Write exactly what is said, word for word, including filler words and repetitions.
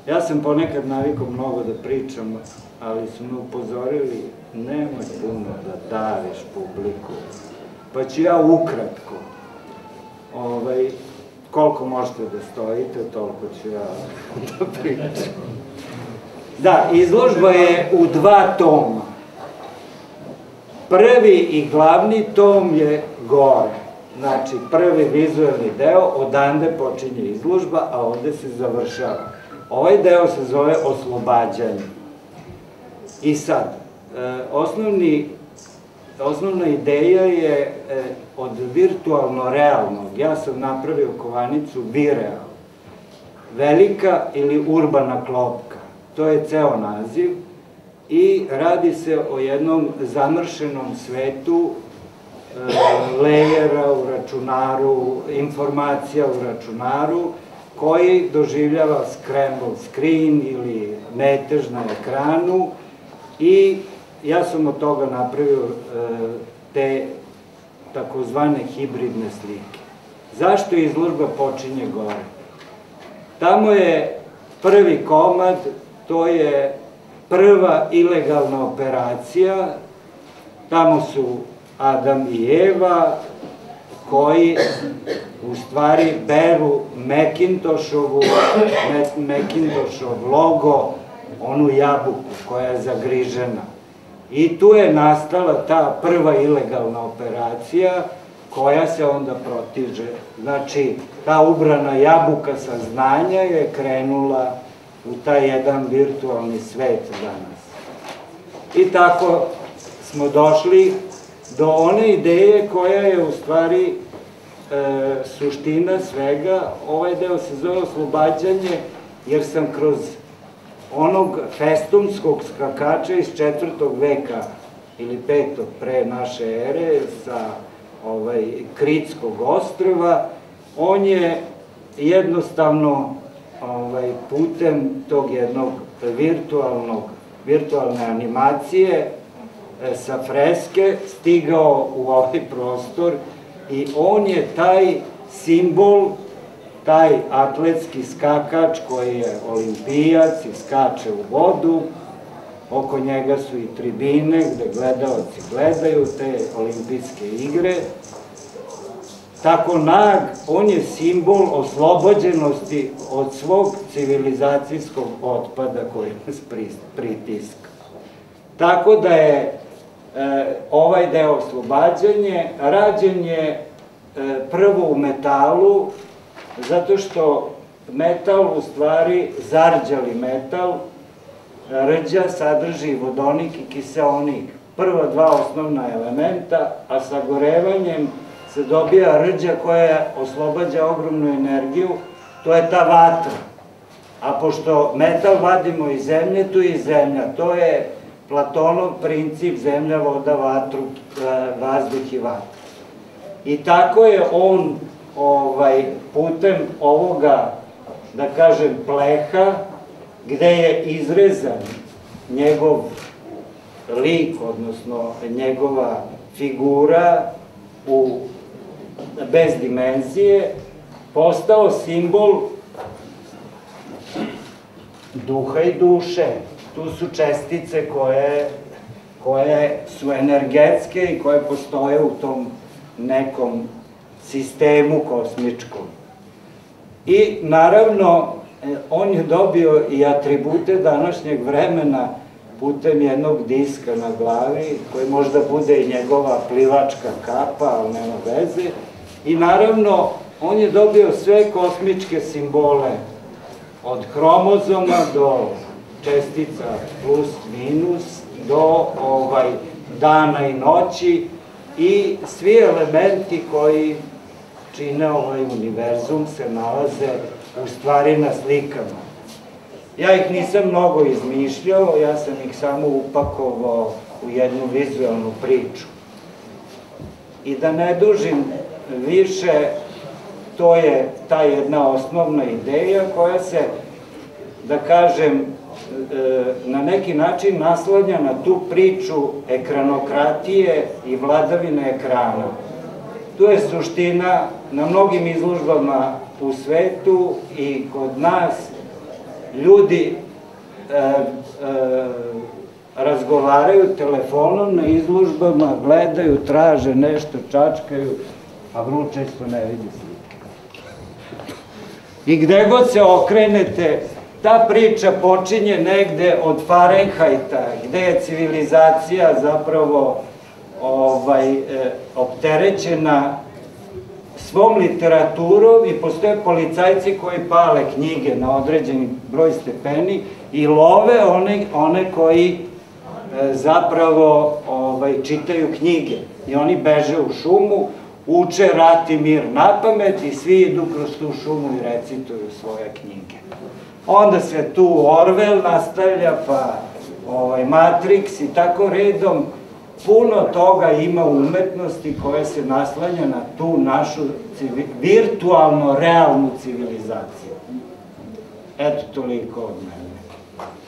Ja sam ponekad navikao mnogo da pričam, ali su me upozorili, nemoj puno da daviš publiku, pa ću ja ukratko, koliko možete da stojite, toliko ću ja da pričam. Da, izložba je u dva toma. Prvi i glavni tom je gore. Znači, prvi vizualni deo, odande počinje izložba, a ovde se završava. Ovaj deo se zove Oslobađanje. I sad, osnovna ideja je od virtualno realnog. Ja sam napravio kovanicu Vireal. Velika ili urbana klopka. To je ceo naziv i radi se o jednom zamršenom svetu lejera u računaru, informacija u računaru, koji doživljava scramble screen ili metež na ekranu i ja sam od toga napravio te takozvane hibridne slike. Zašto izložba počinje gore? Tamo je prvi komad, to je prva ilegalna operacija, tamo su Adam i Eva, koji u stvari beru Macintoshov logo, onu jabuku koja je zagrižena. I tu je nastala ta prva ilegalna operacija koja se onda protiže. Znači, ta ubrana jabuka saznanja je krenula u taj jedan virtualni svet danas. I tako smo došli do one ideje koja je u stvari suština svega. Ovaj deo se zove Oslobađanje, jer sam kroz onog festumskog skakača iz četvrtog veka ili petog pre naše ere sa Kritskog ostrva, on je jednostavno putem tog jednog virtualne animacije sa freske stigao u ovaj prostor i on je taj simbol, taj atletski skakač koji je olimpijac i skače u vodu, oko njega su i tribine gde gledaoci gledaju te olimpijske igre. Tako nag, on je simbol oslobođenosti od svog civilizacijskog otpada koji nas pritiska. Tako da je ovaj deo Oslobađanje rađen je prvo u metalu, zato što metal, u stvari zarđali metal, rđa sadrži vodonik i kiseonik, prva dva osnovna elementa, a sagorevanjem se dobija rđa koja oslobađa ogromnu energiju, to je ta vatra. A pošto metal vadimo iz zemlje, tu je i zemlja, to je Platonov princip zemlja, voda, vazduh i vatra. I tako je on putem ovoga, da kažem, pleha, gde je izrezan njegov lik, odnosno njegova figura bez dimenzije, postao simbol duha i duše. Tu su čestice koje su energetske i koje postoje u tom nekom sistemu kosmičkom. I naravno, on je dobio i atribute današnjeg vremena putem jednog diska na glavi, koji možda bude i njegova plivačka kapa, ali nema veze. I naravno, on je dobio sve kosmičke simbole, od hromozoma do čestica plus, minus, do dana i noći i svi elementi koji čine ovaj univerzum se nalaze u stvari na slikama. Ja ih nisam mnogo izmišljao, ja sam ih samo upakovao u jednu vizualnu priču. I da ne dužim više, to je ta jedna osnovna ideja koja se, da kažem, na neki način naslanja na tu priču ekranokratije i vladavine ekrana. Tu je suština na mnogim izložbama u svetu i kod nas ljudi razgovaraju telefonom na izložbama, gledaju, traže nešto, čačkaju, a vrlo često ne vidi slike. I gde god se okrenete, ta priča počinje negde od Fahrenheita, gde je civilizacija zapravo opterećena svom literaturom i postoje policajci koji pale knjige na određeni broj stepeni i love one koji zapravo čitaju knjige. I oni beže u šumu, uče Rat i mir na pamet i svi idu kroz tu šumu i recituju svoje knjige. Onda se tu Orwell nastavlja, pa Matrix i tako redom. Puno toga ima u umetnosti koja se naslanja na tu našu virtualno realnu civilizaciju. Eto, toliko od mene.